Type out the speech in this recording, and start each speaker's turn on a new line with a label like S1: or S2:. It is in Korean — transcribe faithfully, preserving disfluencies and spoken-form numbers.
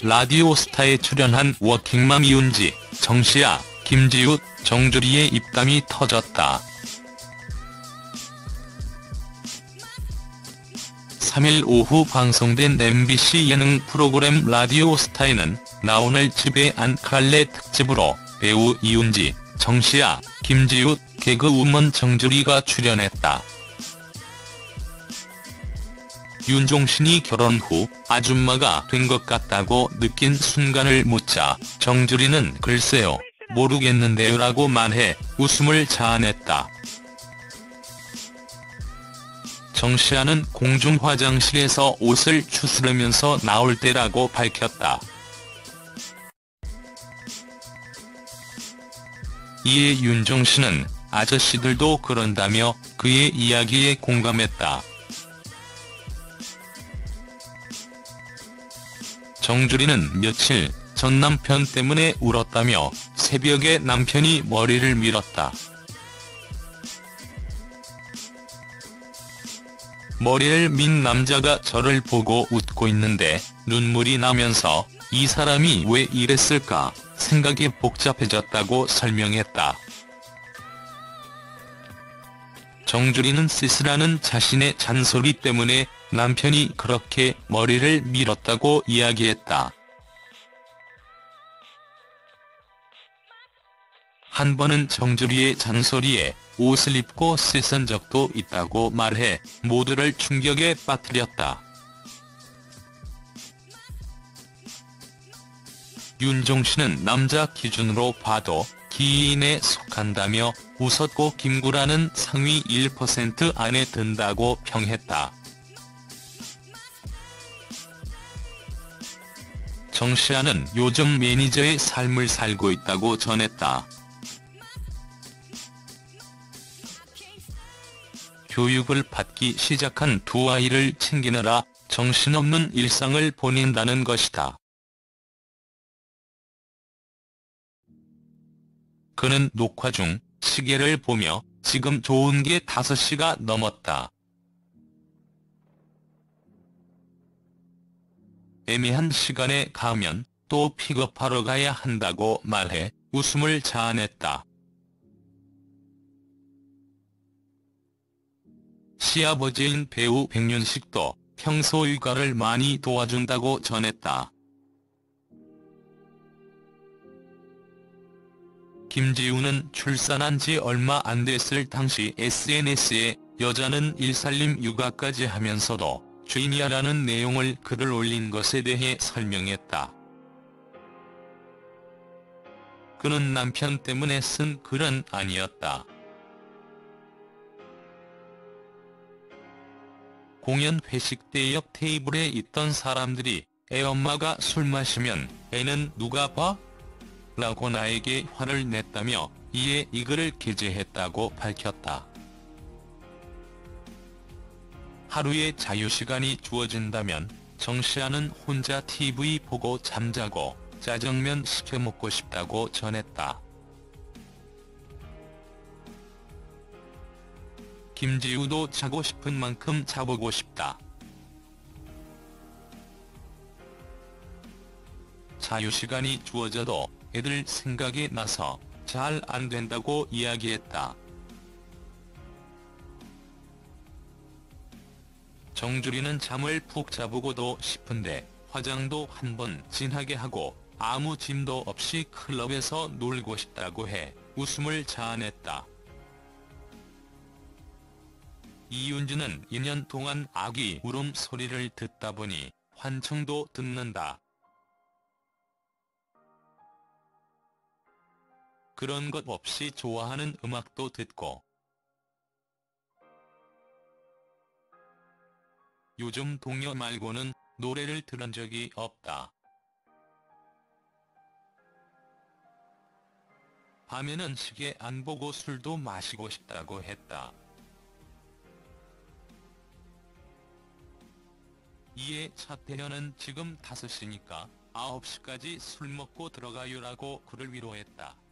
S1: 라디오스타에 출연한 워킹맘 이은지, 정시아, 김지우, 정주리의 입담이 터졌다. 삼 일 오후 방송된 엠비씨 예능 프로그램 라디오스타에는 나 오늘 집에 안 갈래 특집으로 배우 이은지, 정시아, 김지우, 개그우먼 정주리가 출연했다. 윤종신이 결혼 후 아줌마가 된 것 같다고 느낀 순간을 묻자 정주리는 글쎄요, 모르겠는데요 라고 말해 웃음을 자아냈다. 정시아는 공중 화장실에서 옷을 추스르면서 나올 때라고 밝혔다. 이에 윤종신은 아저씨들도 그런다며 그의 이야기에 공감했다. 정주리는 며칠 전 남편 때문에 울었다며 새벽에 남편이 머리를 밀었다. 머리를 민 남자가 저를 보고 웃고 있는데 눈물이 나면서 이 사람이 왜 이랬을까 생각이 복잡해졌다고 설명했다. 정주리는 쓸쓸하는 자신의 잔소리 때문에 남편이 그렇게 머리를 밀었다고 이야기했다. 한 번은 정주리의 잔소리에 옷을 입고 씻은 적도 있다고 말해 모두를 충격에 빠뜨렸다. 윤종신은 남자 기준으로 봐도 기인에 속한다며 웃었고 김구라는 상위 일 퍼센트 안에 든다고 평했다. 정시아는 요즘 매니저의 삶을 살고 있다고 전했다. 교육을 받기 시작한 두 아이를 챙기느라 정신없는 일상을 보낸다는 것이다. 그는 녹화 중 시계를 보며 지금 좋은 게 다섯 시가 넘었다. 애매한 시간에 가면 또 픽업하러 가야 한다고 말해 웃음을 자아냈다. 시아버지인 배우 백윤식도 평소 육아를 많이 도와준다고 전했다. 김지우는 출산한 지 얼마 안 됐을 당시 에스엔에스에 여자는 일살림 육아까지 하면서도 죄인이야라는 내용을 글을 올린 것에 대해 설명했다. 그는 남편 때문에 쓴 글은 아니었다. 공연 회식 때 옆 테이블에 있던 사람들이 애 엄마가 술 마시면 애는 누가 봐? 라고 나에게 화를 냈다며 이에 이 글을 게재했다고 밝혔다. 하루에 자유시간이 주어진다면 정시아는 혼자 티비 보고 잠자고 짜장면 시켜 먹고 싶다고 전했다. 김지우도 자고 싶은 만큼 자보고 싶다. 자유시간이 주어져도 애들 생각이 나서 잘 안 된다고 이야기했다. 정주리는 잠을 푹 자보고도 싶은데 화장도 한번 진하게 하고 아무 짐도 없이 클럽에서 놀고 싶다고 해 웃음을 자아냈다. 이은지는 이 년 동안 아기 울음소리를 듣다 보니 환청도 듣는다. 그런 것 없이 좋아하는 음악도 듣고 요즘 동요 말고는 노래를 들은 적이 없다. 밤에는 시계 안 보고 술도 마시고 싶다고 했다. 이에 차태현은 지금 다섯 시니까 아홉 시까지 술 먹고 들어가요라고 그를 위로했다.